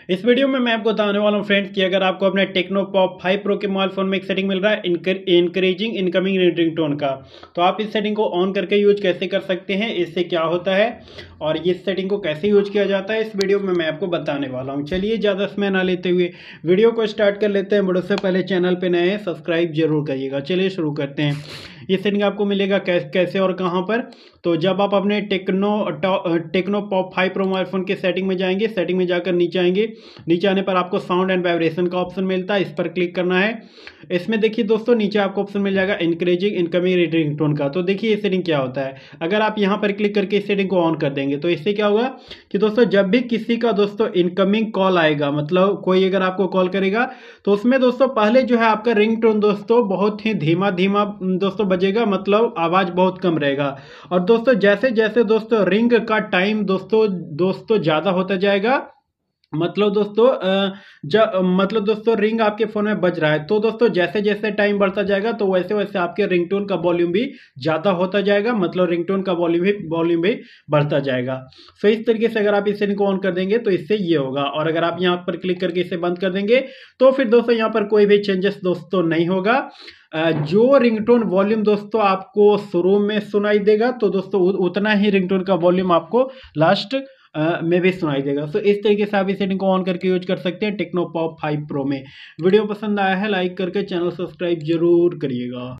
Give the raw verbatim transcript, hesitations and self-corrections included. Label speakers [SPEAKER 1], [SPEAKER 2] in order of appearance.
[SPEAKER 1] इस वीडियो में मैं आपको बताने वाला हूँ फ्रेंड्स कि अगर आपको अपने टेक्नो पॉप फाइव प्रो के मोबाइल फोन में एक सेटिंग मिल रहा है इनकरेजिंग इनकमिंग रिंगटोन का, तो आप इस सेटिंग को ऑन करके यूज कैसे कर सकते हैं, इससे क्या होता है और इस सेटिंग को कैसे यूज किया जाता है इस वीडियो में मैं आपको बताने वाला हूँ। चलिए ज़्यादा समय ना लेते हुए वीडियो को स्टार्ट कर लेते हैं। वीडियो से पहले चैनल पर नए हैं सब्सक्राइब जरूर करिएगा। चलिए शुरू करते हैं। ये सेटिंग आपको मिलेगा कैसे और कहाँ पर, तो जब आप अपने Tecno Tecno Pop five pro mobile phone के सेटिंग में जाएंगे, सेटिंग में जाकर नीचे आएंगे, नीचे आने पर आपको साउंड एंड वाइब्रेशन का ऑप्शन मिलता है, इस पर क्लिक करना है। इसमें देखिए दोस्तों नीचे आपको ऑप्शन मिल जाएगा इनकरेजिंग इनकमिंग रिंगटोन का। तो देखिए ये सेटिंग क्या होता है, अगर आप यहाँ पर क्लिक करके इस सेटिंग को ऑन कर देंगे तो इससे क्या होगा कि दोस्तों जब भी किसी का दोस्तों इनकमिंग कॉल आएगा, मतलब कोई अगर आपको कॉल करेगा तो उसमें दोस्तों पहले जो है आपका रिंगटोन दोस्तों बहुत ही धीमा धीमा दोस्तों बजेगा, मतलब आवाज बहुत कम रहेगा। और दोस्तों जैसे जैसे दोस्तों रिंग का टाइम दोस्तों दोस्तों ज्यादा होता जाएगा, मतलब दोस्तों जब मतलब दोस्तों रिंग आपके फोन में बज रहा है तो दोस्तों जैसे जैसे टाइम बढ़ता जाएगा तो वैसे वैसे आपके रिंगटोन का वॉल्यूम भी ज्यादा होता जाएगा, मतलब रिंगटोन का वॉल्यूम भी वॉल्यूम भी बढ़ता जाएगा। तो इस तरीके से अगर आप इस सेटिंग को ऑन कर देंगे तो इससे ये होगा, और अगर आप यहाँ पर क्लिक करके इसे बंद कर देंगे तो फिर दोस्तों यहाँ पर कोई भी चेंजेस दोस्तों नहीं होगा। जो रिंगटोन वॉल्यूम दोस्तों आपको शुरू में सुनाई देगा तो दोस्तों उतना ही रिंगटोन का वॉल्यूम आपको लास्ट में भी सुनाई देगा। तो इस तरीके से आप इस सेटिंग को ऑन करके यूज कर सकते हैं टेक्नो पॉप फाइव प्रो में। वीडियो पसंद आया है लाइक करके चैनल सब्सक्राइब जरूर करिएगा।